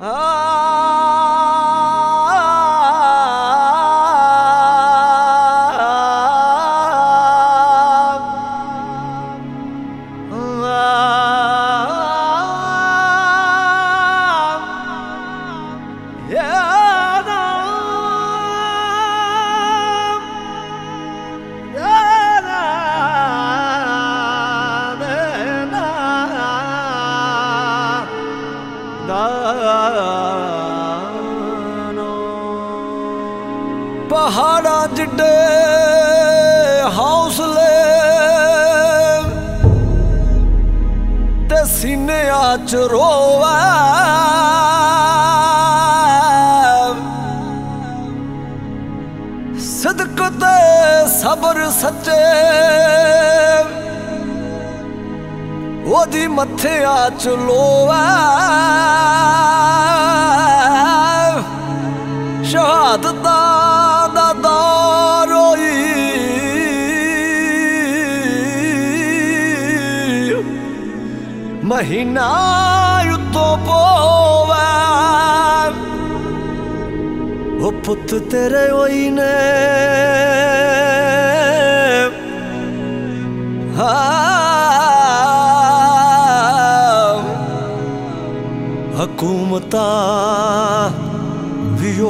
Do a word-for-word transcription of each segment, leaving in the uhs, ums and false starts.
पहाड़ा जिड्डे हौसले ते सीने आच रोवे सिदक ते सबर सच्चे ओदी मथे आच लोवे शहादत महीना युतो पोवे वो पुत तेरे वही ने हुकूमता भी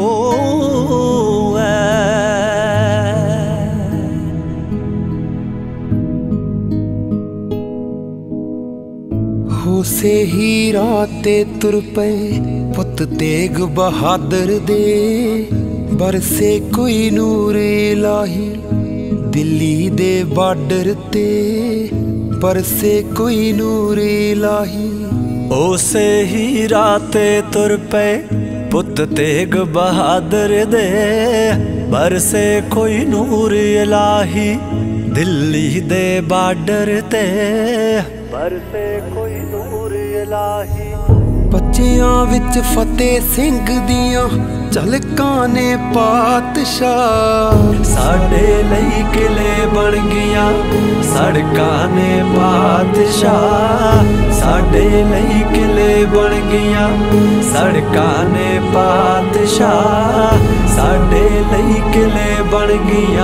से ही राते तुर पे पुत तेग बहादुर दे बरसे कोई नूर इलाही दिल्ली दे बार्डर ते बरसे कोई नूर इलाही। ओसे ही राते तुर पे पुत तेग बहादुर दे बरसे कोई नूर इलाही दिल्ली दे बार्डर ते बरसे कोई नूर इलाही। बच्चियां विच फतेह सिंह दियां झलकां ने पातशाह साडे लई किले बन गया सड़कां ने पातशाह साडे लई किले बन गया सड़कां ने पातशाह साडे लई किले बन गया।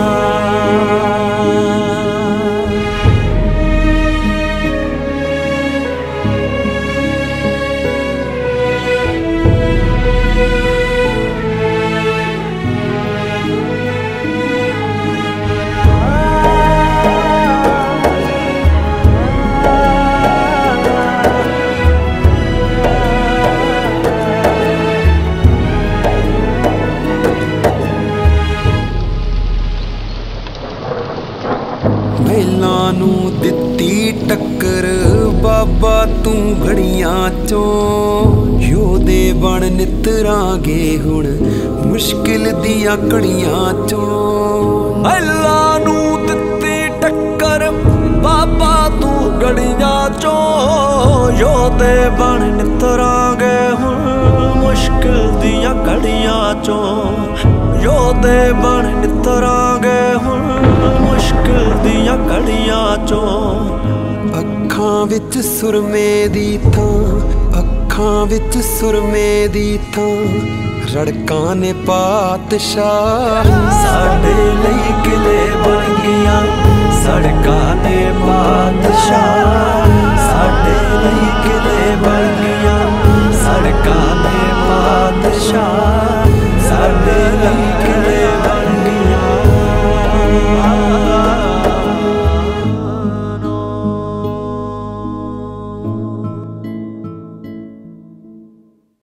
महिलां नूं दित्ती टक्कर बाबा तू घड़ियां चों योधे बन नितरांगे हुण मुश्किल दियां घड़ियां चों। महिलां नूं दित्ती टक्कर बाबा तू घड़ियां चों योधे बन नितरांगे हुण मुश्किल दियां घड़ियां चों योधे बन नितरांगे हुण मुश्किल दियां घड़ियां चों। अखां विच सुरमे दी थां अखां विच सुरमे दी थां रड़कां ने पातशाह साडे लई किले बन गया सड़कां ने पातशाह साडे लई किले बन गया सड़कां ने पातशाह।